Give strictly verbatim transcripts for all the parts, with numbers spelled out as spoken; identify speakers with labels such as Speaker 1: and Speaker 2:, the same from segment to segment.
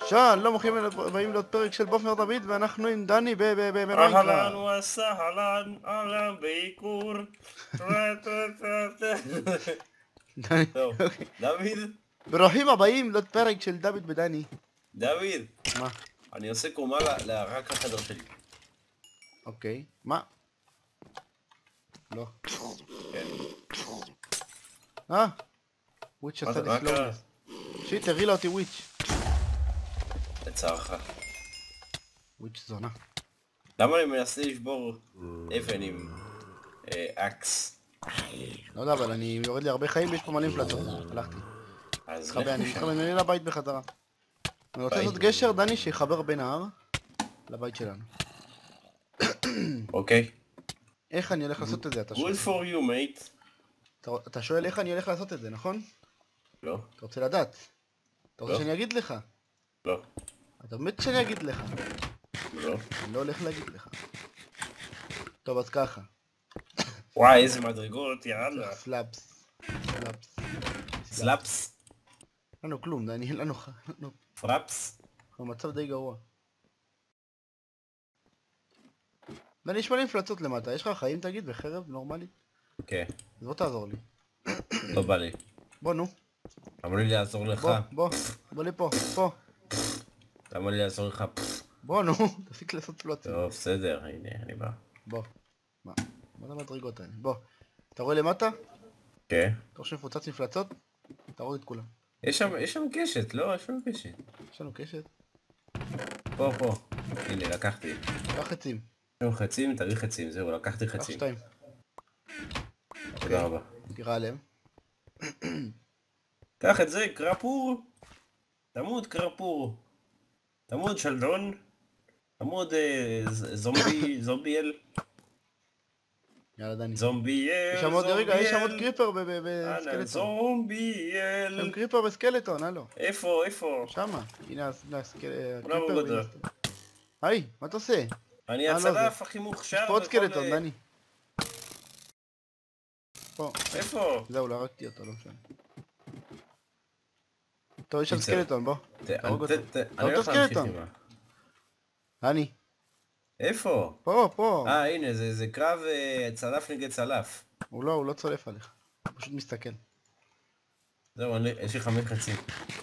Speaker 1: שלום, ברוכים הבאים לעוד פרק של בופר דוד, ואנחנו עם דני במיינקראפט.
Speaker 2: אהלן וסהלן, אהלן בעיקור. טוב, דוד?
Speaker 1: ברוכים הבאים לעוד פרק של דוד ודני.
Speaker 2: דוד,
Speaker 1: מה?
Speaker 2: אני עושה קומה רק לחדר שלי.
Speaker 1: אוקיי, מה? לא. אה? וויץ' עשה לי סלונס. שיט, תראי לה אותי וויץ'.
Speaker 2: לצערך.
Speaker 1: וויץ' זונה.
Speaker 2: למה אני מנסה לשבור אבן עם אקס?
Speaker 1: לא יודע, אבל אני יורד לי הרבה חיים ויש פה מלא מפלצות. הלכתי.
Speaker 2: אז
Speaker 1: חבר, אני מתחיל לנהל לבית בחזרה. אני רוצה לעשות גשר, דני, שיחבר בין ההר לבית שלנו.
Speaker 2: אוקיי.
Speaker 1: איך אני הולך לעשות את זה, אתה שואל?
Speaker 2: Good for you, mate.
Speaker 1: אתה שואל איך אני הולך לעשות את זה, נכון?
Speaker 2: לא.
Speaker 1: אתה רוצה לדעת? אתה רוצה שאני אגיד לך?
Speaker 2: לא.
Speaker 1: אתה באמת שאני אגיד לך?
Speaker 2: לא.
Speaker 1: אני לא הולך להגיד לך. טוב, אז ככה.
Speaker 2: וואי, איזה מדרגות, יאללה.
Speaker 1: סלאפס. סלאפס.
Speaker 2: סלאפס?
Speaker 1: אין לנו כלום, דני, אין לנו...
Speaker 2: פרפס?
Speaker 1: אנחנו במצב די גרוע. דני, יש מלא מפלצות למטה. יש לך חיים, תגיד, בחרב נורמלי?
Speaker 2: כן.
Speaker 1: אז בוא תעזור לי.
Speaker 2: לא בא לי.
Speaker 1: בוא, נו.
Speaker 2: למה לי לעזור לך?
Speaker 1: בוא, בוא. בוא לי פה, פה.
Speaker 2: למה לי לעזור לך?
Speaker 1: בוא, נו. תפסיק לעשות פלוצים.
Speaker 2: טוב, בסדר, הנה, אני בא.
Speaker 1: בוא. מה? מה זה המדרגות האלה? בוא. אתה רואה למטה?
Speaker 2: כן.
Speaker 1: אתה רואה שמפוצץ מפלצות? תרוג את כולם.
Speaker 2: יש שם, יש שם קשת, לא? יש שם קשת.
Speaker 1: יש לנו קשת.
Speaker 2: פה, פה. הנה, לקחתי.
Speaker 1: קח חצים.
Speaker 2: יש לנו חצים, תביא חצים, זהו, לקחתי
Speaker 1: קח
Speaker 2: חצים.
Speaker 1: שתיים.
Speaker 2: תודה רבה.
Speaker 1: תירה עליהם.
Speaker 2: קח את זה, קרפור. תמוד, קרפור. תמוד, שלדון. תמוד, זומבי, זומביאל.
Speaker 1: יאללה, דני.
Speaker 2: זומביאל,
Speaker 1: יש שם עוד, רגע, יש שם עוד קריפר בסקלטון.
Speaker 2: זומביאל.
Speaker 1: שם קריפר בסקלטון, הלו.
Speaker 2: איפה, איפה?
Speaker 1: שמה. הנה הקריפר.
Speaker 2: גדול.
Speaker 1: היי, מה אתה עושה?
Speaker 2: אני הצלף הכי מוכשר.
Speaker 1: יש פה עוד סקלטון, דני. פה.
Speaker 2: איפה?
Speaker 1: זהו, לא הרגתי אותו, לא משנה. טוב, יש שם סקלטון, בוא. תהרוג אותו.
Speaker 2: אני הולך להמשיך עימה.
Speaker 1: דני.
Speaker 2: איפה?
Speaker 1: פה, פה.
Speaker 2: אה, הנה, זה קרב צלף נגד צלף.
Speaker 1: הוא לא, הוא לא צולף עליך. הוא פשוט מסתכל.
Speaker 2: זהו, יש לי חמש חצים.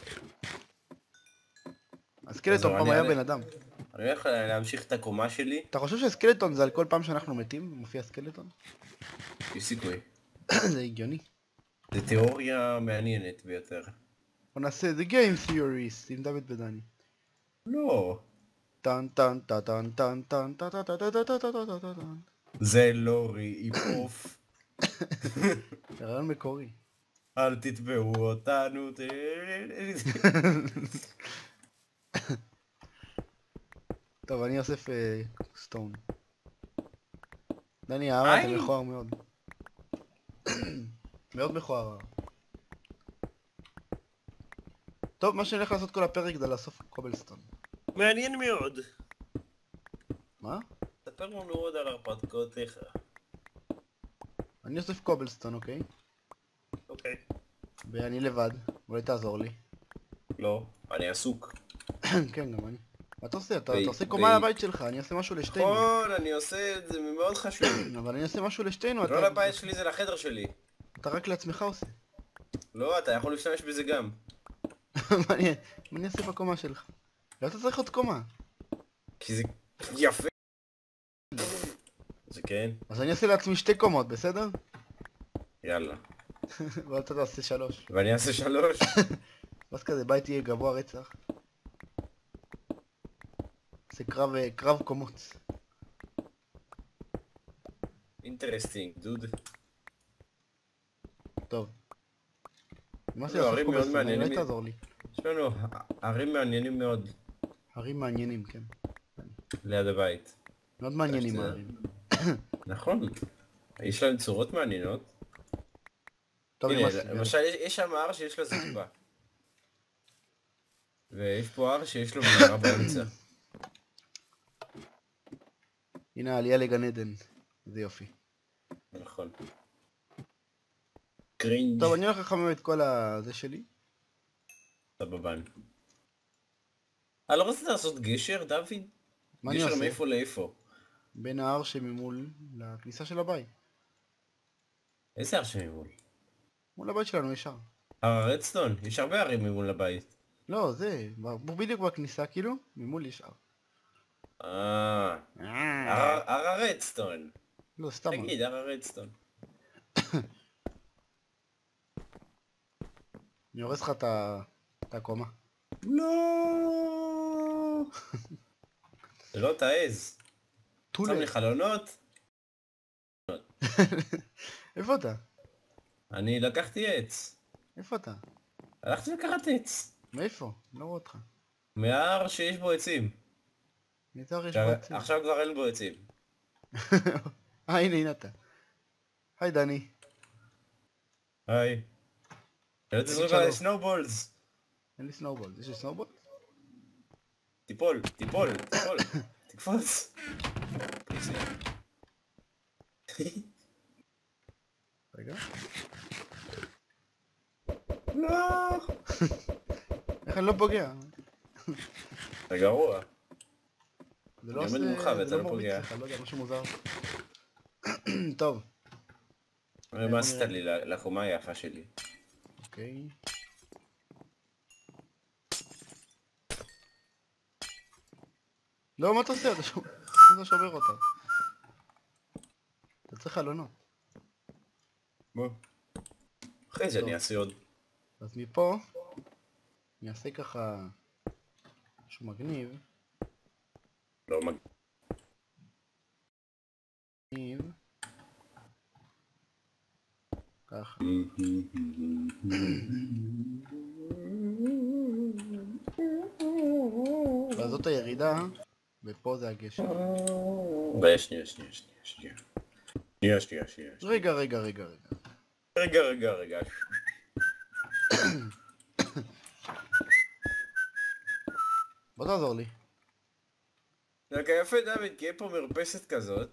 Speaker 1: הסקלטון פעם היה בן אדם.
Speaker 2: אני הולך להמשיך את הקומה שלי.
Speaker 1: אתה חושב שהסקלטון זה על כל פעם שאנחנו מתים? מופיע סקלטון?
Speaker 2: יש סיכוי.
Speaker 1: זה הגיוני.
Speaker 2: זה תיאוריה מעניינת ביותר.
Speaker 1: בוא נעשה The Game Theories עם דוד ודני.
Speaker 2: לא.
Speaker 1: טן טן טן טן טן טן טן טן טן טן טן טן טן טן.
Speaker 2: זה לא ריפוף.
Speaker 1: זה רעיון מקורי.
Speaker 2: אל תתבעו אותנו.
Speaker 1: טוב, אני אוסף סטון. דני, הערה זה מכוער מאוד. מאוד מכוער. טוב, מה שאני הולך לעשות כל הפרק זה לאסוף קובלסטון.
Speaker 2: מעניין מאוד.
Speaker 1: מה?
Speaker 2: ספר לנו עוד על הרפתקאותיך.
Speaker 1: אני אוסף קובלסטון, אוקיי?
Speaker 2: אוקיי.
Speaker 1: ואני לבד, אולי תעזור לי.
Speaker 2: לא, אני עסוק.
Speaker 1: כן, גם אני. מה אתה עושה? אתה עושה קומה לבית שלך, אני אעשה משהו לשתינו.
Speaker 2: נכון, אני עושה את זה מאוד חשוב.
Speaker 1: אבל אני אעשה משהו לשתינו.
Speaker 2: לא לבית שלי, זה לחדר שלי.
Speaker 1: אתה רק לעצמך עושה.
Speaker 2: לא, אתה יכול להשתמש בזה גם.
Speaker 1: מה אני אעשה בקומה שלך? לא אתה צריך עוד קומה.
Speaker 2: כי זה יפה. זה כן.
Speaker 1: אז אני אעשה לעצמי שתי קומות, בסדר?
Speaker 2: יאללה.
Speaker 1: ואתה תעשה שלוש.
Speaker 2: ואני אעשה שלוש.
Speaker 1: ואז כזה בית יהיה גבוה רצח. זה קרב, קרב קומות.
Speaker 2: אינטרסטינג, דוד.
Speaker 1: טוב. מה זה
Speaker 2: ערים מאוד מעניינים.
Speaker 1: אולי תעזור לי.
Speaker 2: יש לנו ערים מעניינים מאוד.
Speaker 1: ערים מעניינים, כן.
Speaker 2: ליד הבית.
Speaker 1: מאוד מעניינים הערים.
Speaker 2: נכון. יש להם צורות מעניינות. הנה, למשל יש שם הר שיש לו זקפה. ויש פה הר שיש לו מנהרה באמצע.
Speaker 1: הנה העלייה לגן עדן. זה יופי.
Speaker 2: נכון. קרינג'.
Speaker 1: טוב, אני הולך לחמם את כל הזה שלי.
Speaker 2: סבבן. אני לא רציתי לעשות גשר, דוד?
Speaker 1: מה אני
Speaker 2: גשר
Speaker 1: עושה?
Speaker 2: מאיפה לאיפה?
Speaker 1: בין ההר שממול לכניסה של הבית.
Speaker 2: איזה הר שממול?
Speaker 1: מול הבית שלנו ישר.
Speaker 2: הר הרדסטון? יש הרבה הרים ממול לבית.
Speaker 1: לא, זה, בדיוק בכניסה כאילו, ממול ישר.
Speaker 2: אה, הר הרדסטון.
Speaker 1: לא, סתם.
Speaker 2: תגיד, הר הרדסטון.
Speaker 1: אני הורס לך את הקומה.
Speaker 2: לא. זה לא תעז. שם לי חלונות.
Speaker 1: איפה אתה?
Speaker 2: אני לקחתי עץ.
Speaker 1: איפה אתה?
Speaker 2: הלכתי לקחת עץ.
Speaker 1: מאיפה? לא רואה אותך.
Speaker 2: מההר שיש בו עצים.
Speaker 1: ניתר יש בו עצים.
Speaker 2: עכשיו כבר אין בו עצים.
Speaker 1: אה, הנה, הנה אתה. היי דני.
Speaker 2: היי. לא תזרוק עליי סנובולס.
Speaker 1: אין לי סנובולס. יש לי סנובולס?
Speaker 2: תיפול, תיפול, תיפול. תקפוץ.
Speaker 1: רגע.
Speaker 2: לא.
Speaker 1: איך אני לא פוגע?
Speaker 2: זה גרוע.
Speaker 1: זה לא
Speaker 2: עומד
Speaker 1: עושה...
Speaker 2: מולך ואתה
Speaker 1: זה
Speaker 2: לא
Speaker 1: לא מוריץ
Speaker 2: פוגע.
Speaker 1: לך, לא יודע, משהו מוזר. טוב.
Speaker 2: מה עשית לי לחומה היפה שלי?
Speaker 1: אוקיי. לא, מה אתה עושה? אתה שובר אותה. אתה צריך חלונות.
Speaker 2: בוא. אחרי זה אני אעשה עוד.
Speaker 1: אז מפה, אני אעשה ככה משהו מגניב.
Speaker 2: לא מגניב.
Speaker 1: ככה. ואז זאת הירידה, ופה זה הגשר.
Speaker 2: רגע, שנייה, שנייה, שנייה, שנייה. שנייה, שנייה, שנייה.
Speaker 1: רגע, רגע, רגע, רגע.
Speaker 2: רגע, רגע, רגע.
Speaker 1: בוא תעזור לי.
Speaker 2: זה יפה דוד, כי יהיה פה מרפסת כזאת.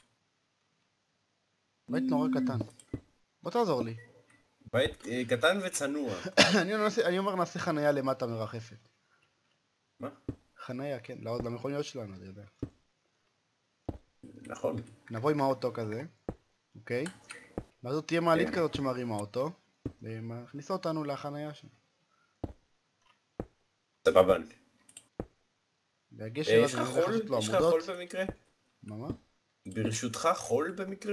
Speaker 1: בית נורא קטן. בוא תעזור לי.
Speaker 2: בית קטן וצנוע.
Speaker 1: אני אומר נעשה חנייה למטה מרחפת.
Speaker 2: מה?
Speaker 1: חנייה, כן, למכוניות שלנו, אתה יודע.
Speaker 2: נכון.
Speaker 1: נבוא עם האוטו כזה, אוקיי? ואז זאת תהיה מעלית כזאת שמרים האוטו, ומכניסה אותנו לחנייה שם.
Speaker 2: סבבה.
Speaker 1: והגשר
Speaker 2: יש לך
Speaker 1: הזה,
Speaker 2: חול?
Speaker 1: יש לו
Speaker 2: יש לך
Speaker 1: עמודות.
Speaker 2: חול במקרה?
Speaker 1: מה מה?
Speaker 2: ברשותך חול במקרה?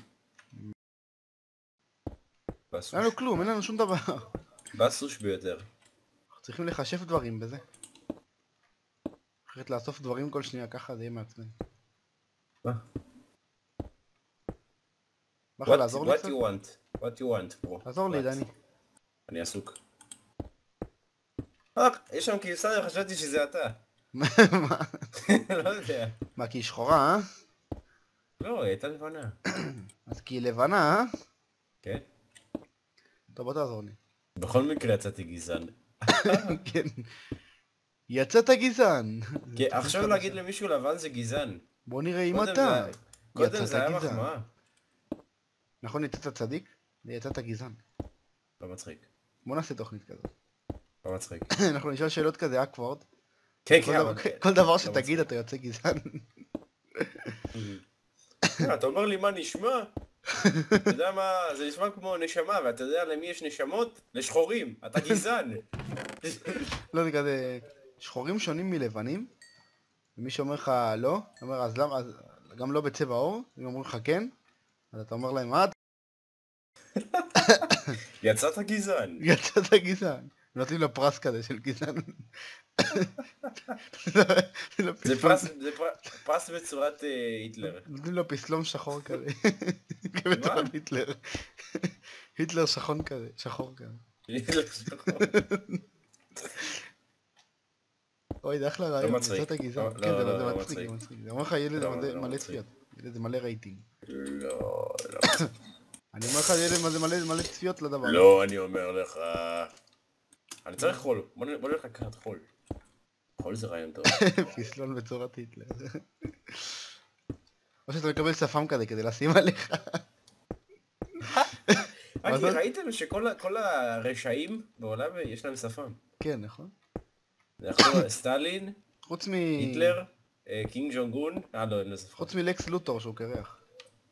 Speaker 1: אין לנו כלום, אין לנו שום דבר.
Speaker 2: בסוש ביותר.
Speaker 1: אנחנו צריכים לחשב דברים בזה. אחרת לאסוף דברים כל שנייה, ככה זה יהיה מעצבן.
Speaker 2: מה?
Speaker 1: מה לך לעזור לי
Speaker 2: What
Speaker 1: קצת?
Speaker 2: you want? What you want, bro?
Speaker 1: לעזור לי, דני.
Speaker 2: אני עסוק. אה, יש שם כבשה, חשבתי שזה אתה.
Speaker 1: מה?
Speaker 2: לא יודע.
Speaker 1: מה, כי היא שחורה, אה?
Speaker 2: לא, היא הייתה לבנה.
Speaker 1: אז כי היא לבנה, אה?
Speaker 2: כן?
Speaker 1: טוב, בוא תעזור לי.
Speaker 2: בכל מקרה יצאתי גזען.
Speaker 1: כן. יצאת גזען.
Speaker 2: עכשיו להגיד למישהו לבן זה גזען.
Speaker 1: בוא נראה אם אתה.
Speaker 2: קודם זה היה מחמאה.
Speaker 1: נכון, יצאת צדיק? ויצאת גזען.
Speaker 2: לא מצחיק.
Speaker 1: בוא נעשה תוכנית כזאת.
Speaker 2: לא מצחיק.
Speaker 1: אנחנו נשאל שאלות כזה אקוורד.
Speaker 2: כן, כן, אבל...
Speaker 1: כל דבר שתגיד אתה יוצא גזען.
Speaker 2: אתה אומר לי מה נשמע? אתה יודע מה, זה נשמע כמו נשמה, ואתה יודע למי יש נשמות? לשחורים, אתה גזען.
Speaker 1: לא, זה כזה, שחורים שונים מלבנים, ומי שאומר לך לא, אומר אז למה, גם לא בצבע עור, אם אומרים לך כן, אז אתה אומר להם מה?
Speaker 2: יצאת גזען.
Speaker 1: יצאת גזען. נותנים לו פרס כזה של גזען.
Speaker 2: זה פרס בצורת היטלר.
Speaker 1: נותנים לו פסלום שחור כזה. בצורת היטלר. היטלר שחון כזה, שחור כזה.
Speaker 2: היטלר שחור.
Speaker 1: אוי, זה אחלה רעיון, יצאת גזען. כן, זה מצחיק, זה מצחיק. זה אומר לך ילד מלא צפיות. ילד מלא רייטינג.
Speaker 2: לא, לא.
Speaker 1: אני אומר לך ילד מלא צפיות לדבר.
Speaker 2: לא, אני אומר לך. אני צריך חול, בוא נלך לקחת חול. חול זה רעיון טוב.
Speaker 1: פסלון בצורת היטלר. או שאתה מקבל שפם כזה כדי לשים עליך.
Speaker 2: ראיתם שכל הרשעים בעולם יש להם שפם.
Speaker 1: כן, נכון.
Speaker 2: אנחנו סטלין,
Speaker 1: חוץ מ...
Speaker 2: היטלר, קינג ג'ונג און, אה לא, אין לזה.
Speaker 1: חוץ מלקס לוטור שהוא קרח.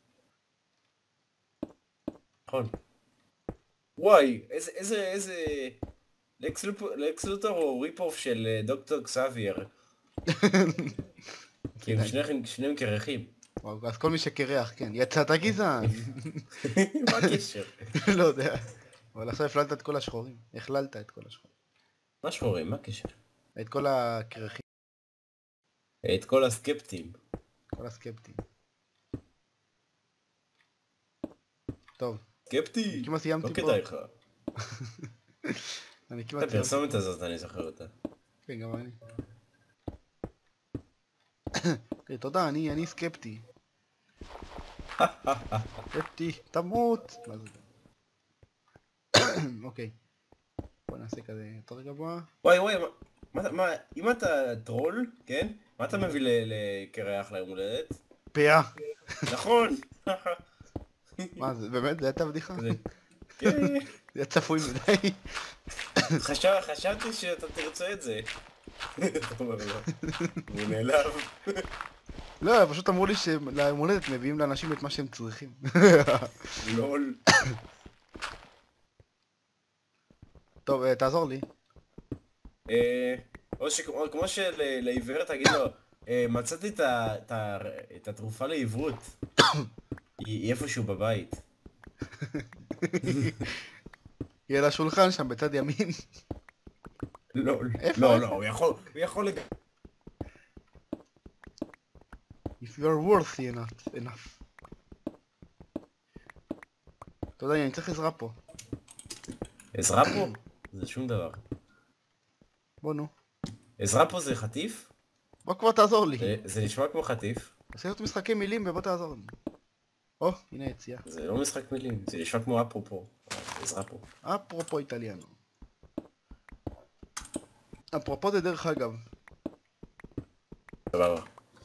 Speaker 2: נכון. וואי, איזה, איזה, איזה... לקס לוטור הוא ריפ-אוף של דוקטור קסאבייר. כי הם שניהם קרחים.
Speaker 1: אז כל מי שקרח, כן. יצאת גזען.
Speaker 2: מה הקשר?
Speaker 1: לא יודע. אבל עכשיו הפללת את כל השחורים. הכללת את כל השחורים.
Speaker 2: מה שחורים? מה הקשר?
Speaker 1: את כל הקרחים.
Speaker 2: את כל הסקפטים.
Speaker 1: כל הסקפטים. טוב.
Speaker 2: סקפטי!
Speaker 1: כמעט סיימתי פה.
Speaker 2: לא כדאי לך.
Speaker 1: אני כמעט
Speaker 2: את הפרסומת הזאת אני זוכר אותה.
Speaker 1: כן, גם אני. תודה, אני סקפטי. סקפטי, תמות! אוקיי. בוא נעשה כזה יותר גבוה.
Speaker 2: וואי וואי, אם אתה טרול, כן? מה אתה מביא לקרח ליום הולדת?
Speaker 1: פיה.
Speaker 2: נכון!
Speaker 1: מה זה, באמת? זה הייתה בדיחה?
Speaker 2: כן.
Speaker 1: זה היה צפוי מדי.
Speaker 2: חשבתי שאתה תרצה את זה. הוא נעלב.
Speaker 1: לא, פשוט אמרו לי שליום הולדת מביאים לאנשים את מה שהם צריכים.
Speaker 2: לול.
Speaker 1: טוב, תעזור לי.
Speaker 2: או שכמו שלעיוור תגיד לו, מצאתי את התרופה לעיוורות. היא איפשהו בבית.
Speaker 1: היא על השולחן שם בצד ימין.
Speaker 2: לא, לא, לא, הוא יכול, הוא יכול לג...
Speaker 1: If you are worthy enough, enough. אתה יודע, אני צריך עזרה פה.
Speaker 2: עזרה פה? זה שום דבר.
Speaker 1: בוא נו.
Speaker 2: עזרה פה זה חטיף?
Speaker 1: בוא כבר תעזור לי.
Speaker 2: זה נשמע כמו חטיף.
Speaker 1: עושה להיות משחקי מילים ובוא תעזור לי. או, הנה יציאה.
Speaker 2: זה לא משחק מילים, זה נשמע כמו אפרופו. עזרה פה.
Speaker 1: אפרופו איטליאנו. אפרופו זה דרך אגב.
Speaker 2: סבבה.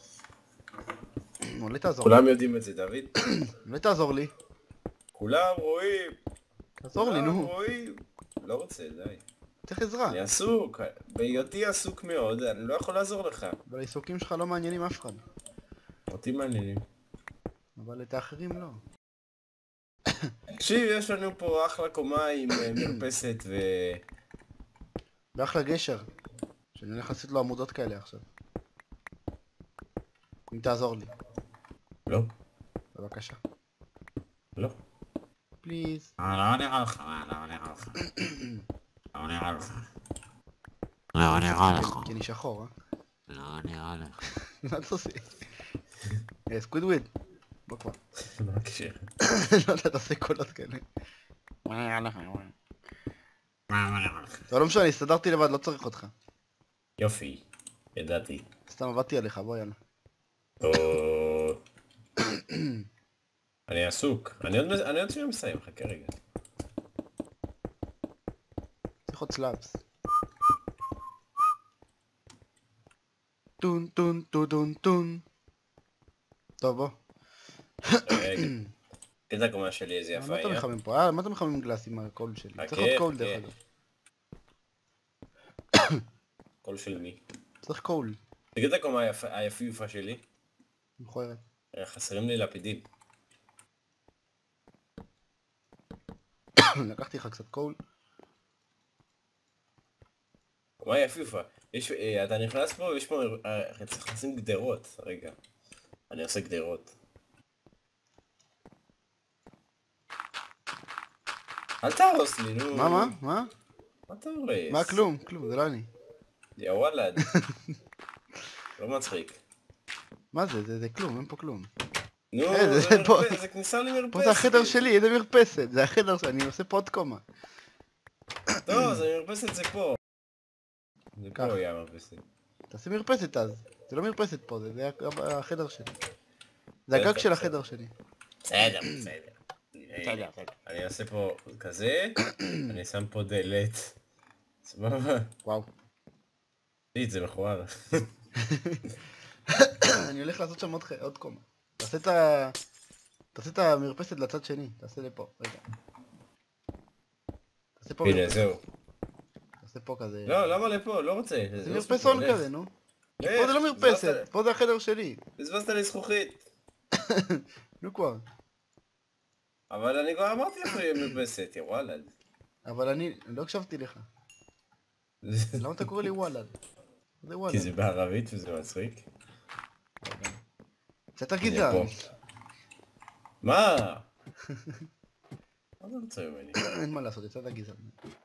Speaker 1: אולי תעזור לי.
Speaker 2: כולם יודעים את זה, דוד.
Speaker 1: אולי תעזור לי.
Speaker 2: כולם רואים.
Speaker 1: תעזור לי, נו.
Speaker 2: כולם רואים. לא רוצה, די.
Speaker 1: צריך עזרה.
Speaker 2: אני עסוק. בהיותי עסוק מאוד, אני לא יכול לעזור לך.
Speaker 1: אבל העיסוקים שלך לא מעניינים אף אחד.
Speaker 2: אותי מעניינים.
Speaker 1: אבל את האחרים לא.
Speaker 2: תקשיב, יש לנו פה אחלה קומה עם מרפסת ו...
Speaker 1: באחלה גשר. שאני הולך לעשות לו עמודות כאלה עכשיו. אם תעזור לי.
Speaker 2: לא.
Speaker 1: בבקשה.
Speaker 2: לא.
Speaker 1: פליז.
Speaker 2: לא נראה לך, לא נראה לך. לא נראה לך.
Speaker 3: לא נראה לך.
Speaker 1: כי אני שחור, אה?
Speaker 3: לא נראה לך.
Speaker 1: מה אתה עושה? סקווידוויד. בוא כבר.
Speaker 2: מה הקשר?
Speaker 1: לא יודע, תעשה קולות כאלה.
Speaker 3: מה נראה לך?
Speaker 2: מה נראה לך?
Speaker 1: זה לא משנה, הסתדרתי לבד, לא צריך אותך.
Speaker 2: יופי. ידעתי.
Speaker 1: סתם עבדתי עליך, בוא יאללה.
Speaker 2: אני עסוק. אני עוד שנייה מסיים, חכה רגע.
Speaker 1: צריך עוד סלאבס. טון טון טון טון טון. טוב בוא.
Speaker 2: רגע. תדע קומה שלי איזה יפה
Speaker 1: מה אתה
Speaker 2: היה.
Speaker 1: מחמם פה? אה, מה אתה מחמם גלס עם הקול שלי? צריך עוד קול דרך אגב.
Speaker 2: קול של מי?
Speaker 1: צריך קול.
Speaker 2: תגיד את הקומה היפי יפה שלי.
Speaker 1: מכוערת.
Speaker 2: חסרים לי לפידים.
Speaker 1: לקחתי לך קצת קול.
Speaker 2: קומה יפי יפה. אתה נכנס פה ויש פה... צריך לשים גדרות. רגע. אני עושה גדרות. אל תהרוס לי, נו.
Speaker 1: מה, מה? מה?
Speaker 2: מה אתה הורס?
Speaker 1: מה כלום? כלום, זה לא אני.
Speaker 2: יא וואלד. לא מצחיק.
Speaker 1: מה זה? זה כלום, אין פה כלום.
Speaker 2: נו, זה כניסה למרפסת.
Speaker 1: פה זה החדר שלי, איזה מרפסת? זה החדר שלי, אני עושה פה עוד קומה.
Speaker 2: לא, זה מרפסת זה פה. זה פה יהיה המרפסת.
Speaker 1: תעשה מרפסת אז. זה לא מרפסת פה, זה החדר שלי. זה הגג של החדר שלי.
Speaker 2: בסדר, בסדר. אני אעשה פה כזה, אני שם פה דלת. סבבה.
Speaker 1: וואו.
Speaker 2: זה מכוער.
Speaker 1: אני הולך לעשות שם עוד קומה. תעשה את ה... תעשה את המרפסת לצד שני, תעשה לפה, רגע. תעשה פה
Speaker 2: הנה, זהו.
Speaker 1: עושה פה כזה...
Speaker 2: לא, למה לפה? לא רוצה.
Speaker 1: זה מרפסון כזה, נו. פה זה לא מרפסת, פה זה החדר שלי.
Speaker 2: בזבזת לי זכוכית.
Speaker 1: נו כבר.
Speaker 2: אבל אני כבר אמרתי לך שיהיה מרפסת, יא וואלד.
Speaker 1: אבל אני לא הקשבתי לך. למה אתה קורא לי וואלד? זה וואלד.
Speaker 2: כי זה בערבית וזה מצחיק.
Speaker 1: קצת הגזען.
Speaker 2: מה? מה אתה רוצה ממני?
Speaker 1: אין מה לעשות, יצאת הגזען.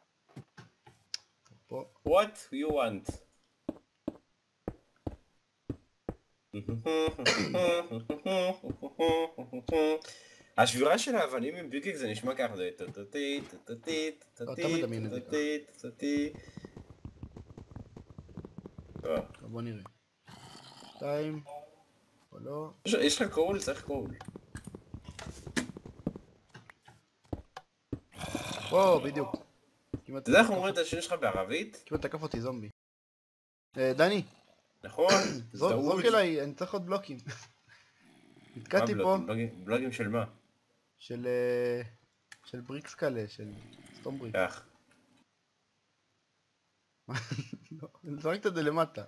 Speaker 1: פה.
Speaker 2: What you want? השבירה של האבנים עם ביקיק זה נשמע ככה, זה טוטוטי, טוטוטי, טוטוטי, טוטוטי, טוטוטי.
Speaker 1: בוא נראה. שתיים. או לא.
Speaker 2: יש לך קול? צריך קול.
Speaker 1: וואו, בדיוק.
Speaker 2: אתה יודע איך אומרים את השם שלך בערבית?
Speaker 1: כמעט תקף אותי זומבי. דני.
Speaker 2: נכון.
Speaker 1: זרוק אליי, אני צריך עוד בלוקים. נתקעתי פה.
Speaker 2: בלוגים של מה?
Speaker 1: של... של בריקס כאלה, של סטום בריק.
Speaker 2: כך.
Speaker 1: אני זרקת את זה למטה.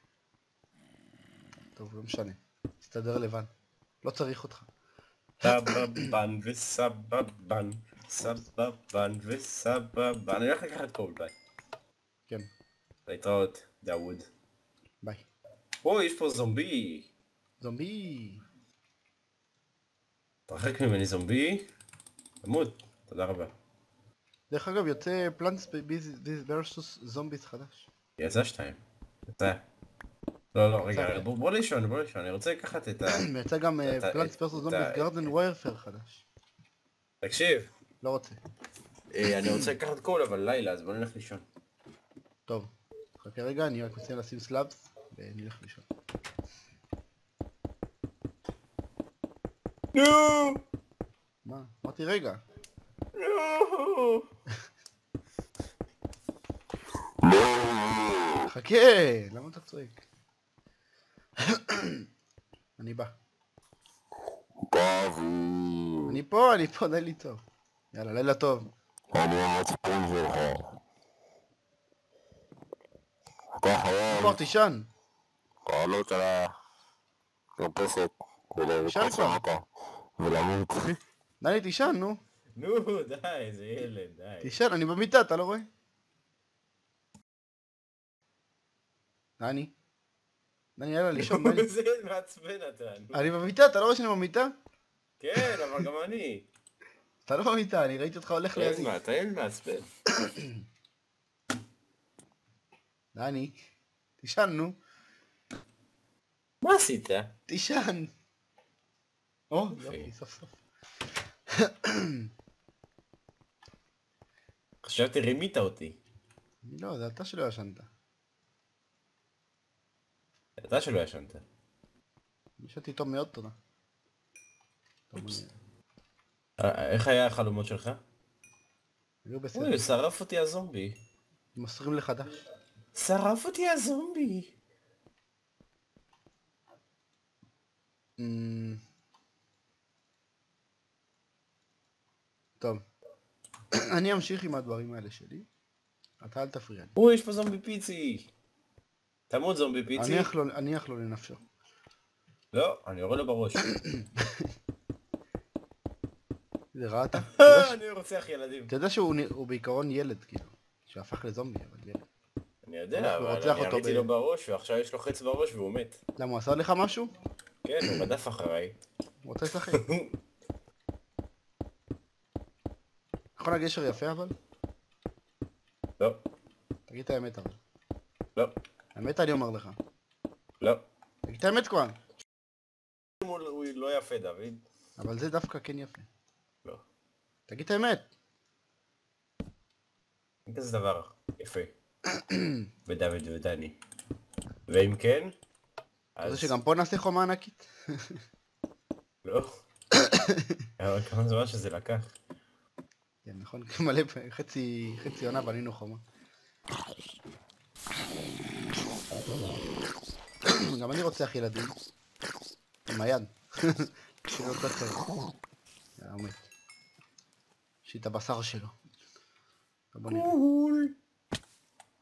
Speaker 1: טוב, לא משנה. תסתדר לבן. לא צריך אותך.
Speaker 2: סבבן וסבבן. סבבן וסבבן. אני הולך לקחת קול, ביי.
Speaker 1: כן.
Speaker 2: להתראות, דאווד.
Speaker 1: ביי.
Speaker 2: או, יש פה זומבי.
Speaker 1: זומבי.
Speaker 2: תרחק ממני זומבי. תמות. תודה רבה.
Speaker 1: דרך אגב, יוצא פלנטס versus זומביס חדש.
Speaker 2: יצא שתיים. יצא. לא, לא, רגע, בוא לישון, בוא לישון. אני רוצה לקחת את ה...
Speaker 1: יצא גם פלנטס versus זומביס גרדן ויירפר חדש.
Speaker 2: תקשיב.
Speaker 1: לא רוצה.
Speaker 2: אני רוצה לקחת קול, אבל לילה, אז בוא נלך לישון.
Speaker 1: טוב. חכה רגע, אני רק רוצה לשים סלאבס ונלך לישון.
Speaker 2: נו!
Speaker 1: מה? אמרתי רגע.
Speaker 2: נו!
Speaker 1: חכה! למה אתה צועק? אני בא. אני פה, אני פה, די לי טוב. יאללה, לילה טוב.
Speaker 3: אני המצפון שלך. אתה חייב
Speaker 1: כבר תישן.
Speaker 3: לעלות על המרפסת ולקפוץ למטה ולמות.
Speaker 1: דני, תישן, נו.
Speaker 2: נו, די, איזה ילד, די.
Speaker 1: תישן, אני במיטה, אתה לא רואה? דני? דני, יאללה, לישון, דני.
Speaker 2: זה מעצבן אתה.
Speaker 1: אני במיטה, אתה לא רואה שאני במיטה?
Speaker 2: כן, אבל גם אני.
Speaker 1: אתה לא במיטה, אני ראיתי אותך הולך לידי.
Speaker 2: אין מה, אתה אין מעצבן.
Speaker 1: דני, תישן, נו.
Speaker 2: מה עשית?
Speaker 1: תישן. או, יופי, סוף סוף.
Speaker 2: חשבתי רימית אותי.
Speaker 1: לא, זה אתה שלא ישנת.
Speaker 2: אתה שלא ישנת.
Speaker 1: ישנתי טוב מאוד, תודה.
Speaker 2: איך היה החלומות שלך?
Speaker 1: היו בסדר.
Speaker 2: אוי, שרף אותי הזומבי.
Speaker 1: מוסרים לחדש.
Speaker 2: שרף אותי הזומבי.
Speaker 1: טוב. אני אמשיך עם הדברים האלה שלי. אתה אל תפריע לי.
Speaker 2: אוי, יש פה זומבי פיצי. תמות זומבי פיצי.
Speaker 1: אניח לו לנפשו.
Speaker 2: לא, אני יורה לו בראש.
Speaker 1: זה רע אתה?
Speaker 2: אני רוצח ילדים.
Speaker 1: אתה יודע שהוא בעיקרון ילד, כאילו. שהפך לזומבי, אבל ילד.
Speaker 2: אני יודע, אבל אני יריתי לו בראש, ועכשיו יש לו חץ בראש והוא מת.
Speaker 1: למה, הוא עשה לך משהו?
Speaker 2: כן, הוא רדף אחריי.
Speaker 1: הוא רוצה לשחק. נכון הגשר יפה אבל?
Speaker 2: לא.
Speaker 1: תגיד את האמת אבל.
Speaker 2: לא.
Speaker 1: האמת אני אומר לך.
Speaker 2: לא.
Speaker 1: תגיד את האמת כבר.
Speaker 2: הוא לא יפה, דוד.
Speaker 1: אבל זה דווקא כן יפה.
Speaker 2: לא.
Speaker 1: תגיד את האמת.
Speaker 2: אין כזה דבר יפה. ודוד ודני. ואם כן,
Speaker 1: אז... זה שגם פה נעשה חומה ענקית?
Speaker 2: לא. אבל כמה זמן שזה לקח.
Speaker 1: כן, נכון, מלא חצי, חצי עונה בנינו חומה. גם אני רוצח ילדים. עם היד. שלא תחר. יא עומד. יש לי את הבשר שלו. בוא נראה.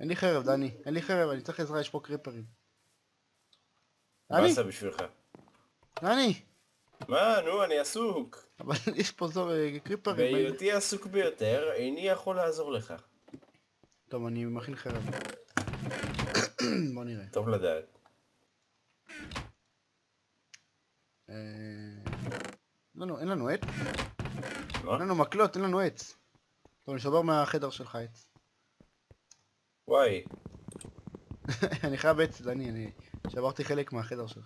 Speaker 1: אין לי חרב, דני. אין לי חרב, אני צריך עזרה, יש פה קריפרים.
Speaker 2: מה עשה בשבילך?
Speaker 1: דני!
Speaker 2: מה, נו, אני עסוק.
Speaker 1: אבל יש פה זור קריפרים.
Speaker 2: בהיותי עסוק ביותר, איני יכול לעזור לך.
Speaker 1: טוב, אני מכין חרב. בוא נראה.
Speaker 2: טוב לדעת.
Speaker 1: אין לנו עץ?
Speaker 2: מה?
Speaker 1: אין לנו מקלות, אין לנו עץ. טוב, אני שובר מהחדר שלך עץ.
Speaker 2: וואי.
Speaker 1: אני חייב עץ, דני, אני שברתי חלק מהחדר שלך.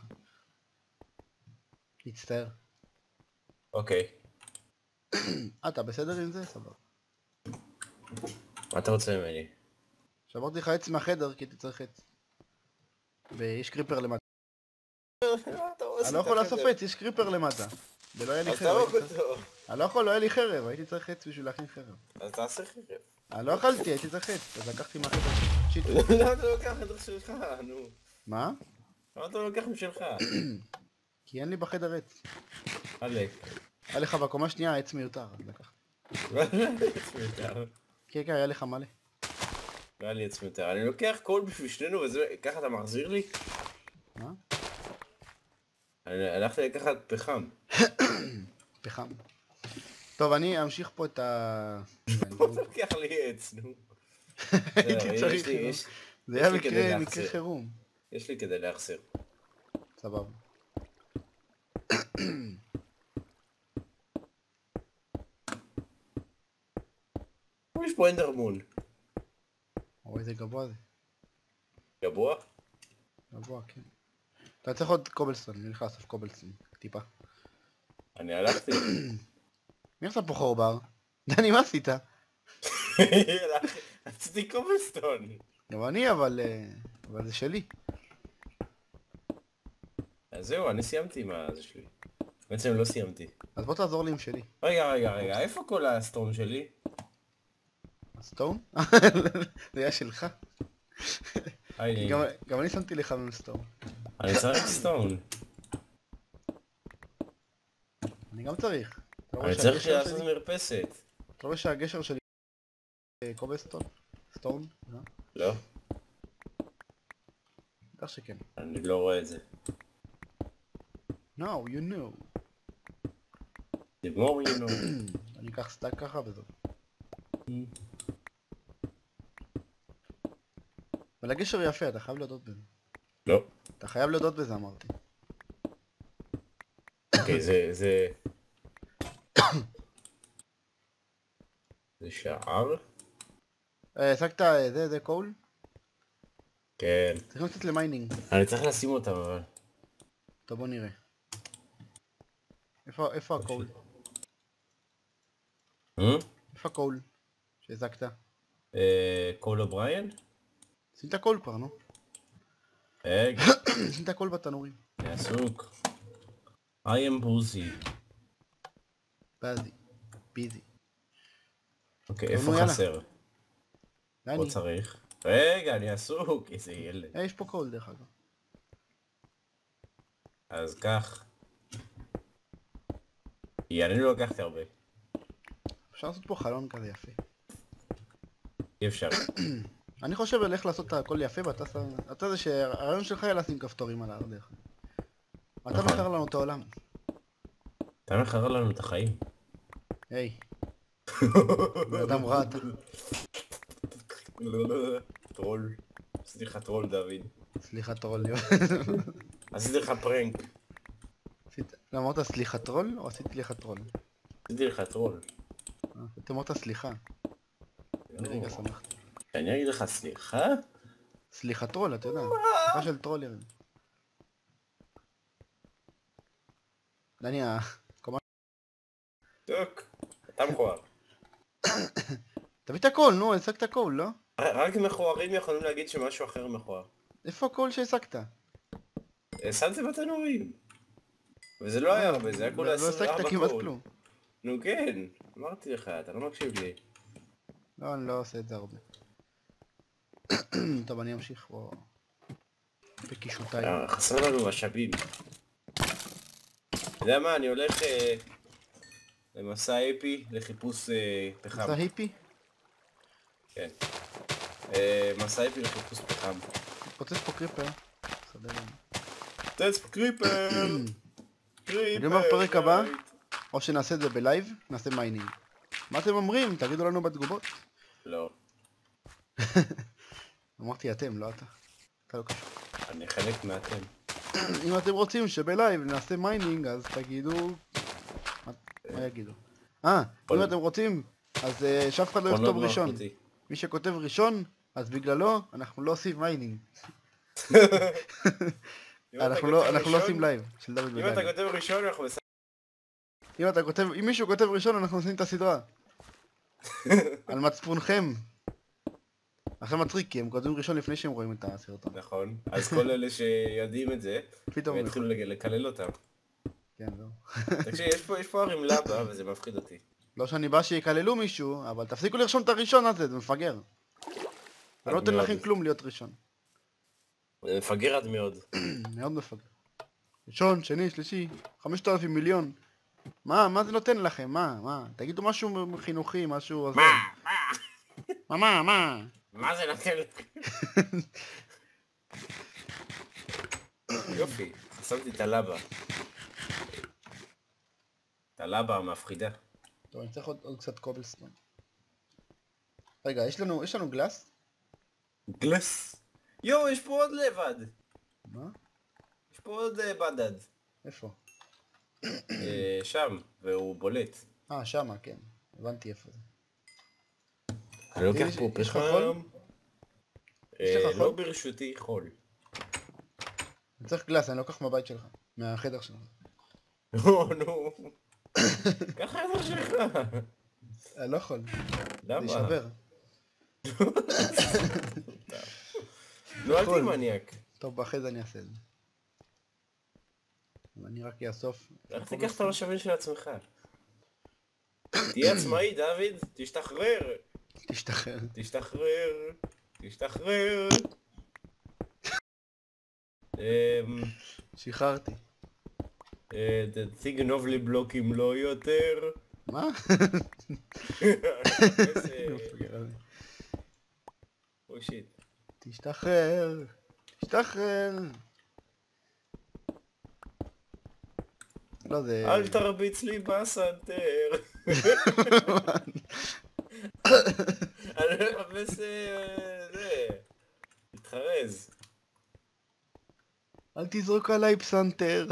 Speaker 1: מצטער.
Speaker 2: אוקיי.
Speaker 1: אתה בסדר עם זה? סבבה.
Speaker 2: מה אתה רוצה ממני?
Speaker 1: שברתי לך עץ מהחדר כי הייתי צריך עץ. ויש קריפר למטה. אני לא יכול לאסוף עץ, יש קריפר למטה. ולא היה לי חרב. אני לא יכול, לא היה לי חרב, הייתי צריך עץ בשביל להכין חרב.
Speaker 2: אז תעשה חרב.
Speaker 1: אני לא אכלתי, הייתי צריך עץ, אז לקחתי מהחדר. שיט.
Speaker 2: למה אתה לוקח חדר שלך, נו?
Speaker 1: מה?
Speaker 2: למה אתה לוקח משלך?
Speaker 1: כי אין לי בחדר עץ.
Speaker 2: עלק.
Speaker 1: היה לך בקומה שנייה עץ מיותר, אז לקחתי.
Speaker 2: עץ מיותר.
Speaker 1: כן, כן, היה לך מלא.
Speaker 2: לא היה לי עץ מיותר. אני לוקח קול בשביל שנינו וככה אתה מחזיר לי?
Speaker 1: מה?
Speaker 2: אני הלכתי לקחת פחם.
Speaker 1: פחם. טוב, אני אמשיך פה את ה...
Speaker 2: בוא תלוקח לי עץ, נו.
Speaker 1: הייתי צריך... זה היה מקרה חירום.
Speaker 2: יש לי כדי להחסיר.
Speaker 1: סבבה.
Speaker 2: יש פה אנדרמון.
Speaker 1: אוי, איזה גבוה זה.
Speaker 2: גבוה?
Speaker 1: גבוה, כן. אתה צריך עוד קובלסטון, אני הולך לאסוף קובלסטון, טיפה.
Speaker 2: אני הלכתי.
Speaker 1: מי עשה פה חורבר? דני, מה עשית?
Speaker 2: עשיתי קובלסטון.
Speaker 1: גם אני, אבל... אבל זה שלי.
Speaker 2: אז זהו, אני סיימתי עם הזה שלי. בעצם לא סיימתי.
Speaker 1: אז בוא תעזור לי עם שלי.
Speaker 2: רגע, רגע, רגע, איפה כל הסטון שלי?
Speaker 1: הסטון? זה היה שלך. גם אני שמתי לך מסטון.
Speaker 2: אני צריך סטון.
Speaker 1: אני גם צריך.
Speaker 2: אני צריך לעשות מרפסת.
Speaker 1: אתה רואה שהגשר שלי קובלסטון? סטון?
Speaker 2: לא.
Speaker 1: בטח שכן.
Speaker 2: אני לא רואה את זה.
Speaker 1: No, you know.
Speaker 2: The more you know.
Speaker 1: אני אקח סטאק ככה וזהו. אבל הגשר יפה, אתה חייב להודות בזה.
Speaker 2: לא.
Speaker 1: אתה חייב להודות בזה, אמרתי.
Speaker 2: אוקיי, זה... זה... זה שער?
Speaker 1: השגת זה, זה קול?
Speaker 2: כן.
Speaker 1: צריכים קצת למיינינג.
Speaker 2: אני צריך לשים אותם אבל.
Speaker 1: טוב, בוא נראה. איפה, איפה הקול? איפה הקול שהזקת?
Speaker 2: קול אובריין?
Speaker 1: שים את הקול כבר, נו.
Speaker 2: רגע.
Speaker 1: שים את הקול בתנורים.
Speaker 2: אני עסוק. I am busy.
Speaker 1: בזי. ביזי.
Speaker 2: אוקיי, איפה חסר? פה צריך. רגע, אני עסוק, איזה ילד.
Speaker 1: יש פה קול דרך אגב.
Speaker 2: אז כך. אני לא לקחתי הרבה.
Speaker 1: אפשר לעשות פה חלון כזה יפה.
Speaker 2: אי אפשר.
Speaker 1: אני חושב על איך לעשות את הכל יפה ואתה אתה זה שהרעיון שלך היה לשים כפתורים על הדרך. אתה מחר לנו את העולם.
Speaker 2: אתה מחר לנו את החיים.
Speaker 1: היי. אדם רע אתה.
Speaker 2: טרול. עשיתי לך טרול דוד.
Speaker 1: סליחה טרול.
Speaker 2: עשיתי לך פרנק.
Speaker 1: לא אמרת סליחה טרול או עשיתי לך טרול?
Speaker 2: עשיתי לך טרול.
Speaker 1: אתה אמרת סליחה. רגע שמחתי.
Speaker 2: אני אגיד לך סליחה?
Speaker 1: סליחה טרול, אתה יודע. סליחה של טרולרים. דני, הקומה...
Speaker 2: טוק. אתה מכוער.
Speaker 1: תביא את הקול, נו, השגת הקול, לא?
Speaker 2: רק מכוערים יכולים להגיד שמשהו אחר מכוער.
Speaker 1: איפה הקול שהשגת?
Speaker 2: שמתי בתנורים. וזה לא היה הרבה, זה היה כולה עשרים וארבע קול.
Speaker 1: לא השגת כמעט כלום.
Speaker 2: נו כן, אמרתי לך, אתה לא מקשיב לי.
Speaker 1: לא, אני לא עושה את זה הרבה. טוב, אני אמשיך פה בקישותיי.
Speaker 2: חסר לנו משאבים. אתה יודע מה, אני הולך למסע היפי לחיפוש פחם.
Speaker 1: מסע היפי?
Speaker 2: כן. מסייבי לחיפוש פחם.
Speaker 1: פוצץ פה קריפר.
Speaker 2: פוצץ פה קריפר.
Speaker 1: אני אומר פרק הבא, או שנעשה את זה בלייב, נעשה מיינינג. מה אתם אומרים? תגידו לנו בתגובות.
Speaker 2: לא.
Speaker 1: אמרתי אתם, לא אתה. אתה לא קשור.
Speaker 2: אני חלק מאתם.
Speaker 1: אם אתם רוצים שבלייב נעשה מיינינג, אז תגידו... מה יגידו? אה, אם אתם רוצים, אז שאף אחד לא יכתוב ראשון. מי שכותב ראשון, אז בגללו אנחנו לא עושים מיינינג. אנחנו לא עושים לייב של דוד ודני.
Speaker 2: אם אתה כותב ראשון, אנחנו עושים...
Speaker 1: אם אתה כותב, אם מישהו כותב ראשון, אנחנו עושים את הסדרה. על מצפונכם. עכשיו מצחיק, כי הם כותבים ראשון לפני שהם רואים את הסרטון.
Speaker 2: נכון, אז כל אלה שיודעים את זה, ויתחילו לקלל אותם. כן, זהו. תקשיב, יש פה הרים לבה, וזה מפחיד אותי.
Speaker 1: לא שאני בא שיקללו מישהו, אבל תפסיקו לרשום את הראשון הזה, זה מפגר. זה לא נותן לכם כלום להיות ראשון.
Speaker 2: זה מפגר עד מאוד.
Speaker 1: מאוד מפגר. ראשון, שני, שלישי, חמשת אלפים מיליון. מה, מה זה נותן לכם? מה, מה? תגידו משהו חינוכי, משהו...
Speaker 2: מה?
Speaker 1: מה? מה, מה?
Speaker 2: מה זה נותן לכם? יופי, חסמתי את הלבה. את הלבה המפחידה.
Speaker 1: טוב, אני צריך עוד קצת קובלסטון. רגע, יש לנו, יש לנו גלס?
Speaker 2: גלס? יו, יש פה עוד לבד.
Speaker 1: מה?
Speaker 2: יש פה עוד בדד.
Speaker 1: איפה?
Speaker 2: שם, והוא בולט.
Speaker 1: אה, שמה, כן. הבנתי איפה זה.
Speaker 2: אני לוקח פה פחם. לא ברשותי חול.
Speaker 1: אני צריך גלס, אני לוקח מהבית שלך. מהחדר שלך.
Speaker 2: נו, נו. ככה חדר שלך.
Speaker 1: אני לא יכול.
Speaker 2: למה?
Speaker 1: זה יישבר.
Speaker 2: לא, אל תהיה מניאק.
Speaker 1: טוב, אחרי זה אני אעשה את זה. אני רק אאסוף.
Speaker 2: איך תיקח את המשאבים של עצמך? תהיה עצמאי, דוד, תשתחרר.
Speaker 1: תשתחרר.
Speaker 2: תשתחרר. תשתחרר.
Speaker 1: שחררתי.
Speaker 2: תגנוב לי בלוקים לא יותר.
Speaker 1: מה?
Speaker 2: אוי שיט.
Speaker 1: תשתחרר. תשתחרר. לא זה...
Speaker 2: אל תרביץ לי בסנטר. אני לא מחפש זה. תתחרז.
Speaker 1: אל תזרוק עליי פסנתר.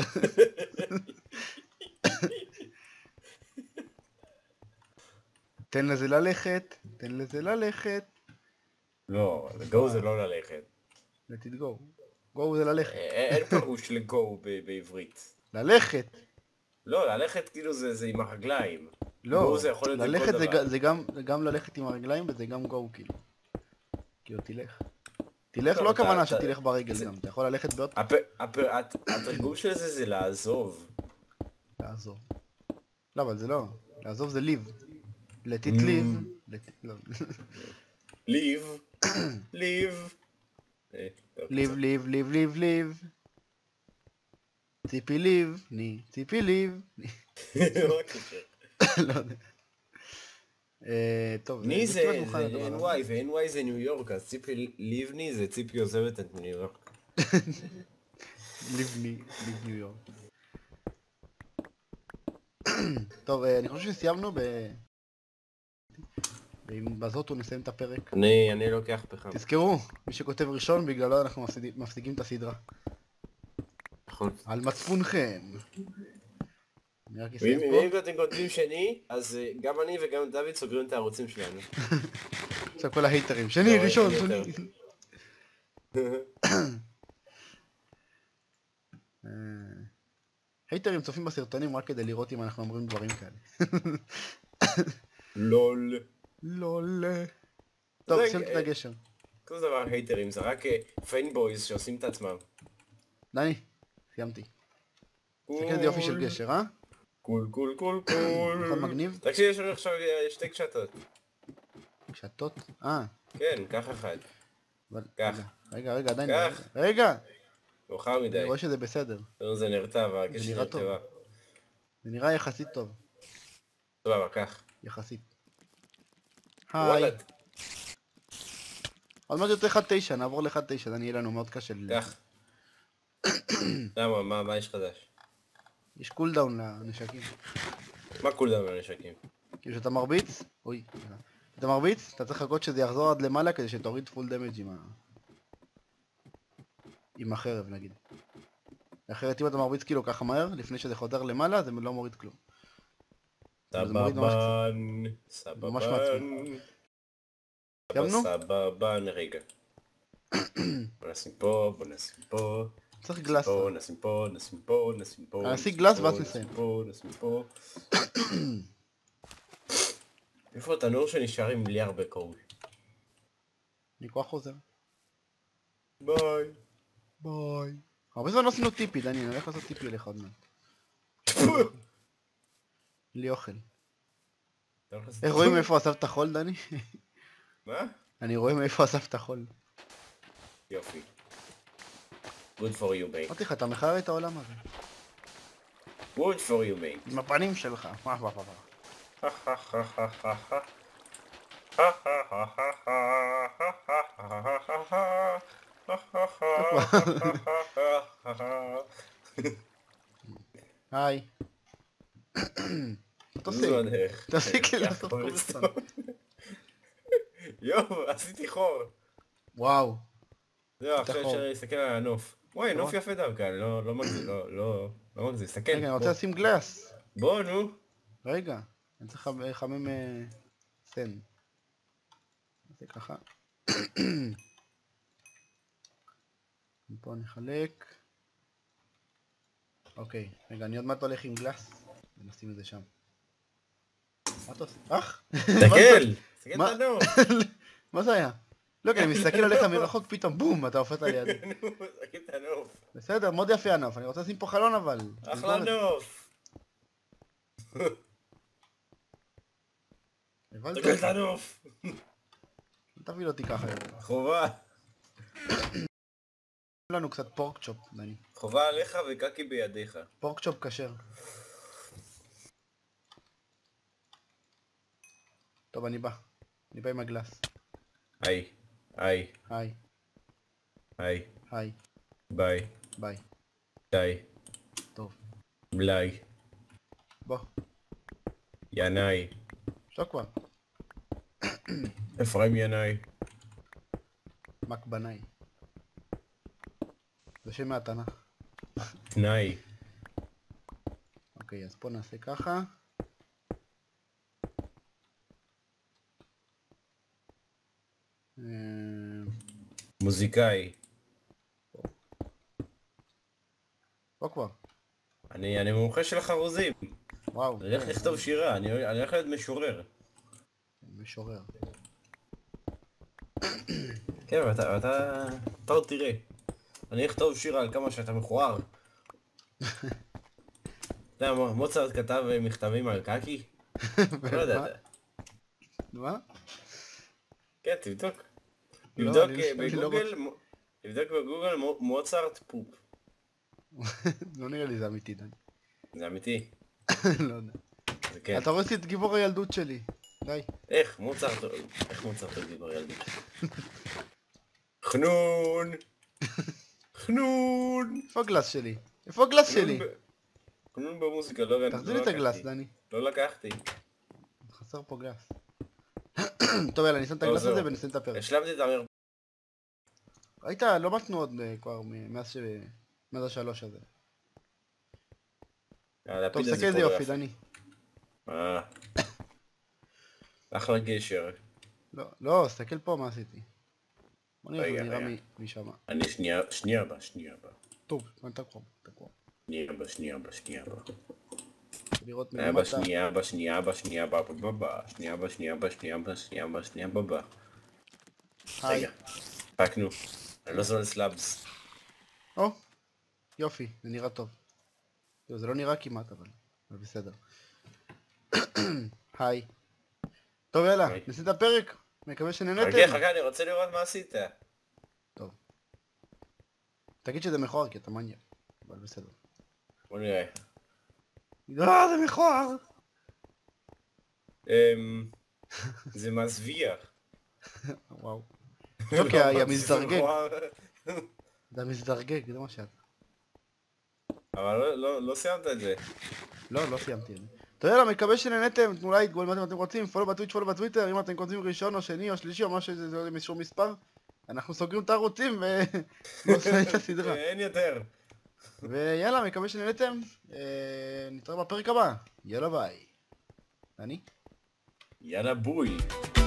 Speaker 1: תן לזה ללכת, תן לזה ללכת.
Speaker 2: לא, לגו זה לא ללכת.
Speaker 1: let it go. go זה ללכת.
Speaker 2: אין פירוש לגו בעברית.
Speaker 1: ללכת.
Speaker 2: לא, ללכת כאילו זה עם הרגליים.
Speaker 1: לא, ללכת זה גם ללכת עם הרגליים וזה גם go כאילו. כאילו תלך. תלך לא הכוונה שתלך ברגל גם, אתה יכול ללכת בעוד...
Speaker 2: התרגום של זה זה לעזוב.
Speaker 1: לעזוב. לא, אבל זה לא. לעזוב זה live. let it live.
Speaker 2: live. live.
Speaker 1: live, live, live, live, live. ציפי ליב, ני, ציפי ליב.
Speaker 2: לא קשה.
Speaker 1: לא יודע. טוב,
Speaker 2: ני זה אן וואי, ו-אן וואי זה ניו יורק, אז ציפי ליבני זה ציפי עוזבת את ניו יורק.
Speaker 1: ליבני, ליב ניו יורק. טוב, אני חושב שסיימנו ב... ואם בזאת הוא נסיים את הפרק.
Speaker 2: אני לוקח פחם.
Speaker 1: תזכרו, מי שכותב ראשון, בגללו אנחנו מפסיקים את הסדרה. על מצפונכם.
Speaker 2: ואם אתם כותבים שני, אז גם אני וגם דוד סוגרים את הערוצים שלנו.
Speaker 1: עכשיו כל ההייטרים, שני, ראשון, שני. הייטרים צופים בסרטונים רק כדי לראות אם אנחנו אומרים דברים כאלה.
Speaker 2: לול.
Speaker 1: לול. טוב, סיימת את הגשר.
Speaker 2: כל דבר הייטרים, זה רק פיינבויז שעושים את עצמם.
Speaker 1: דני, סיימתי. תסתכל איזה יופי של גשר, אה?
Speaker 2: קול קול קול קול.
Speaker 1: נכון מגניב?
Speaker 2: תקשיב, יש לנו עכשיו שתי קשתות.
Speaker 1: קשתות? אה.
Speaker 2: כן, קח אחד. קח.
Speaker 1: רגע, רגע, עדיין. רגע!
Speaker 2: מאוחר מדי.
Speaker 1: אני רואה שזה בסדר.
Speaker 2: זה נרטב, הקשר נרטבה.
Speaker 1: זה נראה יחסית טוב.
Speaker 2: טוב, אבל קח.
Speaker 1: יחסית. היי. עוד מעט יוצא אחד תשע, נעבור ל-אחד תשע, זה נהיה לנו מאוד קשה.
Speaker 2: קח. למה? מה יש חדש?
Speaker 1: יש קולדאון לנשקים.
Speaker 2: מה קולדאון לנשקים?
Speaker 1: כאילו שאתה מרביץ, אוי, אתה מרביץ, אתה צריך לחכות שזה יחזור עד למעלה כדי שתוריד פול דמג' עם ה... עם החרב נגיד. אחרת אם אתה מרביץ כאילו ככה מהר, לפני שזה חוזר למעלה, זה לא מוריד כלום.
Speaker 2: סבבן, סבבן.
Speaker 1: סיימנו?
Speaker 2: סבבן, רגע. בוא נשים פה, בוא נשים פה.
Speaker 1: צריך גלאס.
Speaker 2: פה, נשים פה, נשים פה, נשים פה.
Speaker 1: נשים גלאס ואז נסיים.
Speaker 2: נשים פה, נשים פה. איפה התנור שנשאר עם לי הרבה קול?
Speaker 1: אני כבר חוזר.
Speaker 2: ביי.
Speaker 1: ביי. הרבה זמן לא עשינו טיפי, דני, אני הולך לעשות טיפי לך עוד מעט. לי אוכל. איך רואים מאיפה אסף את החול, דני?
Speaker 2: מה?
Speaker 1: אני רואה מאיפה אסף את החול.
Speaker 2: יופי. Good for you, mate.
Speaker 1: אמרתי לך, אתה מחרר את העולם הזה.
Speaker 2: Good for you, mate.
Speaker 1: עם הפנים שלך. מה, מה, מה, מה. היי. תפסיק לי לעשות קובלסטון.
Speaker 2: יואו, עשיתי חור.
Speaker 1: וואו.
Speaker 2: זהו, עכשיו אפשר להסתכל על הנוף. וואי, נוף יפה דווקא, לא מגזים, לא מגזים, תסתכל.
Speaker 1: רגע, אני רוצה לשים גלאס.
Speaker 2: בוא, נו.
Speaker 1: רגע, אני צריך לחמם סן. זה ככה. פה נחלק. אוקיי, רגע, אני עוד מעט הולך עם גלאס. ונשים את זה שם. מה אתה עושה? אך!
Speaker 2: תסתכל! תסתכל את הנוף!
Speaker 1: מה זה היה? לא, כי אני מסתכל עליך מרחוק, פתאום בום, אתה הופעת על ידי.
Speaker 2: נו, תסתכל את הנוף.
Speaker 1: בסדר, מאוד יפה הנוף, אני רוצה לשים פה חלון אבל.
Speaker 2: אחלה נוף! תסתכל את הנוף!
Speaker 1: תביא אותי ככה.
Speaker 2: חובה.
Speaker 1: לנו קצת פורק צ'ופ, דני.
Speaker 2: חובה עליך וקקי בידיך.
Speaker 1: פורק צ'ופ כשר. טוב, אני בא. אני בא עם הגלאס.
Speaker 2: היי. היי.
Speaker 1: היי.
Speaker 2: היי.
Speaker 1: היי.
Speaker 2: ביי.
Speaker 1: ביי.
Speaker 2: די.
Speaker 1: טוב.
Speaker 2: בלי.
Speaker 1: בוא.
Speaker 2: ינאי.
Speaker 1: שתוק כבר.
Speaker 2: אפרים ינאי.
Speaker 1: מקבנאי. זה שם מהתנ"ך.
Speaker 2: תנאי.
Speaker 1: אוקיי, אז פה נעשה ככה.
Speaker 2: מוזיקאי.
Speaker 1: פה כבר.
Speaker 2: אני אני מומחה של החרוזים.
Speaker 1: וואו.
Speaker 2: אני הולך לכתוב שירה, אני הולך להיות משורר.
Speaker 1: משורר.
Speaker 2: כן, ואתה, אתה, אתה עוד תראה. אני אכתוב שירה על כמה שאתה מכוער. אתה יודע, מוצרט כתב מכתבים על קקי? לא יודע.
Speaker 1: מה?
Speaker 2: כן, תבדוק. תבדוק בגוגל, תבדוק בגוגל מוצרט פופ.
Speaker 1: לא נראה לי זה אמיתי, דני.
Speaker 2: זה אמיתי?
Speaker 1: לא יודע. אתה רואה את גיבור הילדות שלי. די.
Speaker 2: איך? מוצרט, איך מוצרט הוא גיבור הילדות? חנון! חנון!
Speaker 1: איפה הגלאס שלי? איפה הגלאס שלי?
Speaker 2: חנון במוזיקה, לא לקחתי.
Speaker 1: תחזיר לי את הגלאס, דני.
Speaker 2: לא לקחתי.
Speaker 1: חסר פה גלאס. טוב, יאללה, נסיים את הגלאס הזה ונסיים את הפרק.
Speaker 2: השלמתי את המר...
Speaker 1: ראית, לא מתנו עוד כבר מאז השלוש הזה. טוב, סתכל איזה יופי, דני.
Speaker 2: אה. אחלה גשר.
Speaker 1: לא, לא, סתכל פה מה עשיתי. בוא נראה איך זה נראה משם.
Speaker 2: אני שנייה, שנייה הבא, שנייה הבא.
Speaker 1: טוב, אתה כבר, אתה כבר.
Speaker 2: שנייה הבא, שנייה הבא, שנייה הבא.
Speaker 1: לראות
Speaker 2: מלמטה. שנייה הבא, שנייה הבא, שנייה הבא, בבא. שנייה הבא, שנייה הבא, שנייה הבא, שנייה הבא, שנייה בבא. רגע, פקנו. אני לא זול סלאבס.
Speaker 1: או, יופי, זה נראה טוב. זה לא נראה כמעט, אבל בסדר. היי. טוב, יאללה, נסים את הפרק. מקווה שנהנתם.
Speaker 2: חכה, חכה, אני רוצה לראות מה עשית.
Speaker 1: טוב. תגיד שזה מכוער, כי אתה מניאק. אבל בסדר.
Speaker 2: בוא נראה.
Speaker 1: לא, זה מכוער.
Speaker 2: זה מזוויח.
Speaker 1: וואו. לא, כי היה מזדרגג. זה המזדרגג, זה מה שאת.
Speaker 2: אבל לא סיימת את זה.
Speaker 1: לא, לא סיימתי את זה. טוב, יאללה, מקווה שנהנתם, תנו לייק, גול, מה אתם רוצים, פולו בטוויץ', פולו בטוויטר, אם אתם כותבים ראשון או שני או שלישי או משהו, זה עולה איזשהו מספר, אנחנו סוגרים את הערוצים ועושה את הסדרה.
Speaker 2: אין יותר.
Speaker 1: ויאללה, מקווה שנהנתם, נתראה בפרק הבא, יאללה ביי. אני?
Speaker 2: יאללה בוי.